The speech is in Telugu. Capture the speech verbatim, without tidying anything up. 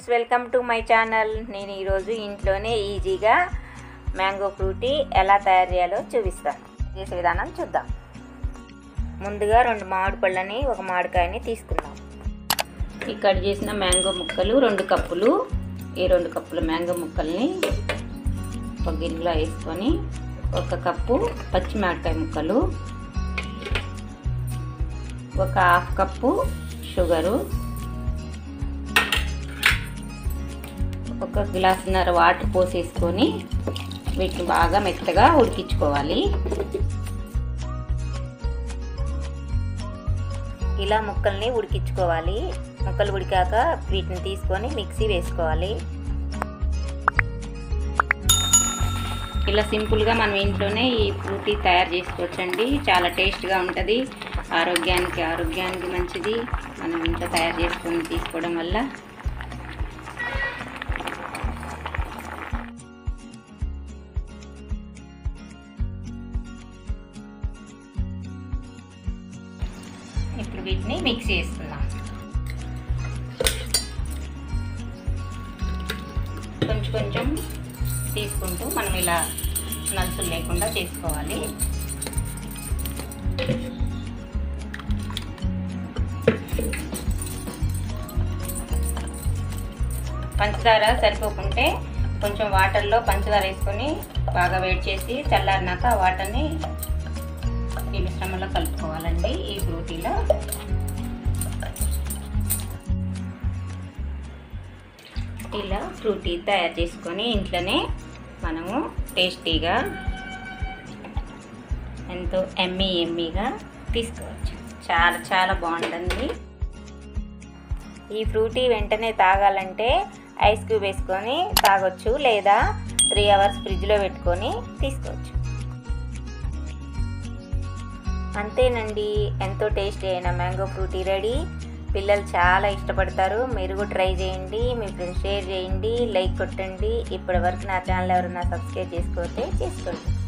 Friends, welcome to my channel. నేను ఈరోజు ఇంట్లోనే ఈజీగా మ్యాంగో ఫ్రూటీ ఎలా తయారు చేయాలో చూపిస్తాను. చేసే విధానం చూద్దాం. ముందుగా రెండు మామిడి పళ్ళని ఒక మామిడికాయని తీసుకుందాం. ఇక్కడ చేసిన మ్యాంగో ముక్కలు రెండు కప్పులు. ఈ రెండు కప్పుల మ్యాంగో ముక్కల్ని ఒక గిన్నెలో వేసుకొని ఒక కప్పు పచ్చి మామిడికాయ ముక్కలు, ఒక హాఫ్ కప్పు షుగరు, ఒక గ్లాసున్నర వాటర్ పోసేసుకొని వీటిని బాగా మెత్తగా ఉడికించుకోవాలి. ఇలా ముక్కల్ని ఉడికించుకోవాలి. ముక్కలు ఉడికాక వీటిని తీసుకొని మిక్సీ వేసుకోవాలి. ఇలా సింపుల్గా మనం ఇంట్లోనే ఈ ఫ్రూటీ తయారు చేసుకోవచ్చండి. చాలా టేస్ట్గా ఉంటుంది. ఆరోగ్యానికి ఆరోగ్యానికి మంచిది. మనం ఇంట్లో తయారు చేసుకొని తీసుకోవడం వల్ల. ఇప్పుడు వీటిని మిక్స్ చేసుకుందాం. కొంచెం కొంచెం తీసుకుంటూ మనం ఇలా నలుసులు లేకుండా చేసుకోవాలి. పంచదార సరిపోకుంటే కొంచెం వాటర్లో పంచదార వేసుకొని బాగా వేడి చేసి చల్లారినాక ఆ వాటర్ని ఈ మిశ్రమంలో కలుపుకోవాలండి. ఈ ఫ్రూటీలో ఇలా ఫ్రూటీ తయారు చేసుకొని ఇంట్లోనే మనము టేస్టీగా ఎంతో ఎమ్మీ ఎమ్మీగా తీసుకోవచ్చు. చాలా చాలా బాగుంటుంది. ఈ ఫ్రూటీ వెంటనే తాగాలంటే ఐస్ క్యూబ్ వేసుకొని తాగొచ్చు, లేదా త్రీ అవర్స్ ఫ్రిడ్జ్లో పెట్టుకొని తీసుకోవచ్చు. అంతేనండి, ఎంతో టేస్టీ అయిన మ్యాంగో ఫ్రూటీ రెడీ. పిల్లలు చాలా ఇష్టపడతారు. మీరు కూడా ట్రై చేయండి. మీ ఫ్రెండ్స్ షేర్ చేయండి, లైక్ కొట్టండి. ఇప్పటి వరకు నా ఛానల్ ఎవరైనా సబ్స్క్రైబ్ చేసుకోతే చేసుకోండి.